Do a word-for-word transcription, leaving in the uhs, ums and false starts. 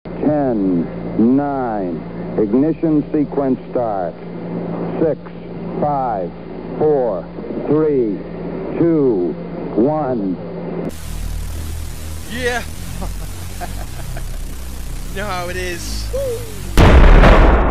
ten, nine, ignition sequence start. six, five, four, three, two, one. Yeah. You know how it is.